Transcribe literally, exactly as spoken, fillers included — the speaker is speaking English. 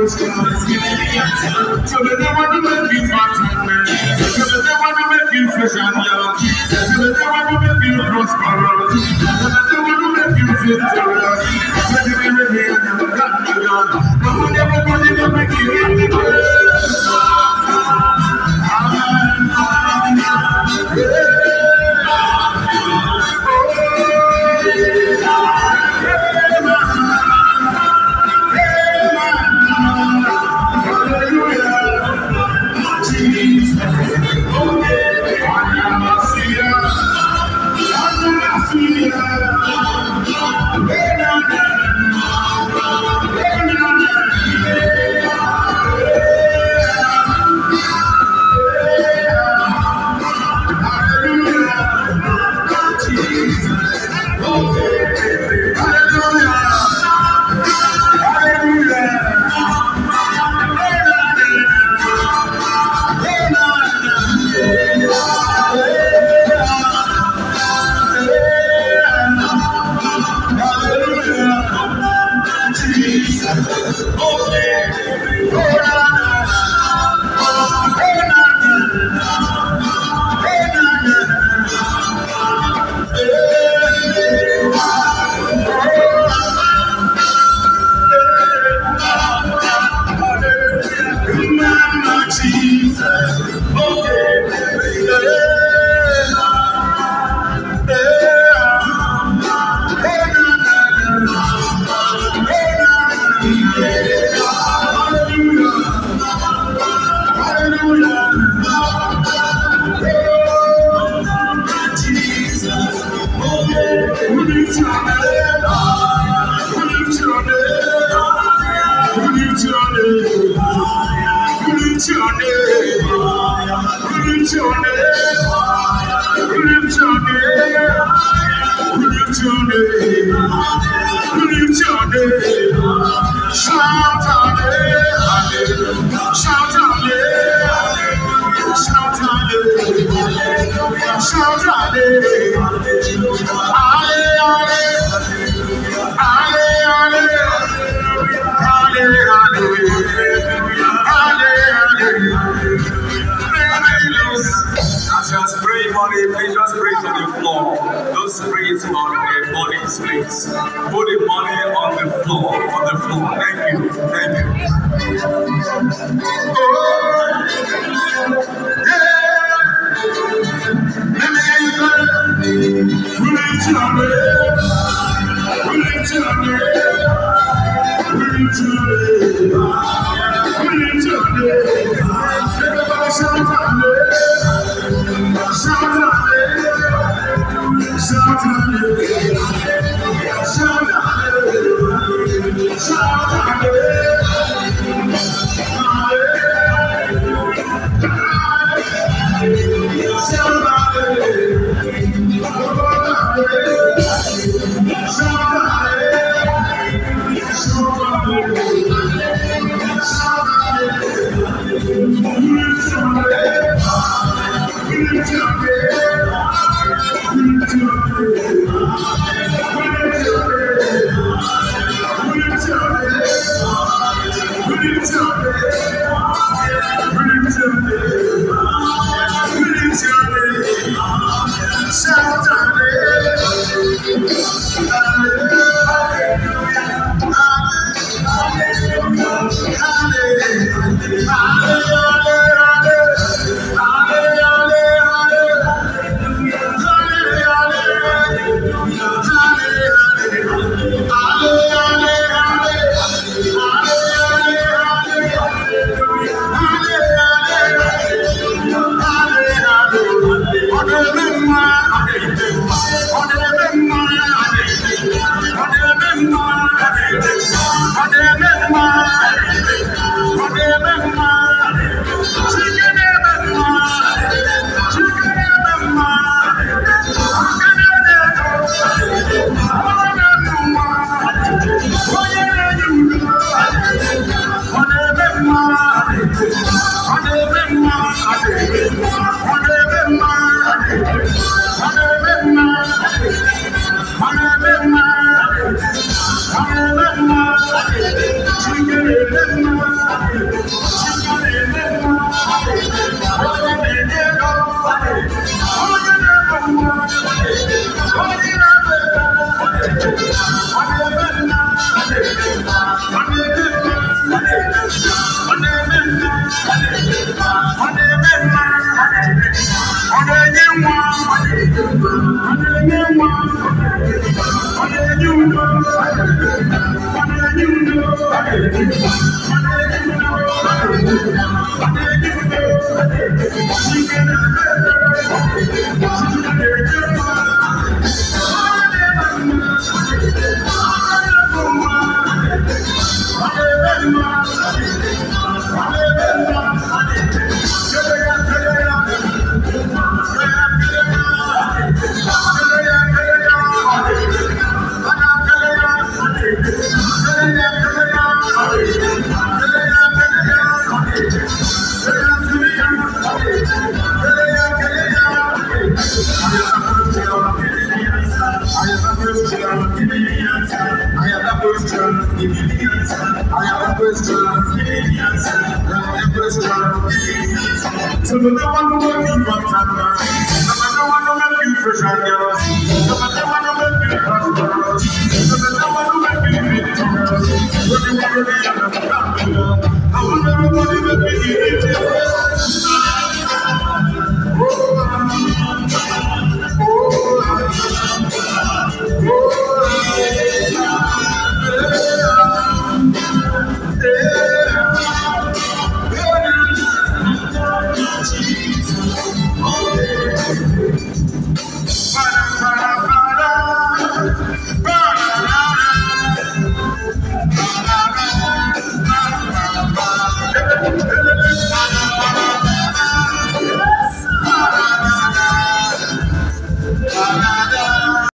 So they don't want to make you fat and man. So they don't want to make you fresh and young. So they don't want to make you prosperous. So they don't want to make you victorious. But you will be here and you got me on. Come on, everybody, don't make you happy. So the one who make you fat and nice, the one who make you fresh and young, the one who make you prosperous, the one who make you victorious. When you are ready and I'm back, I want everybody make me give it to you. Oh, oh, oh, oh,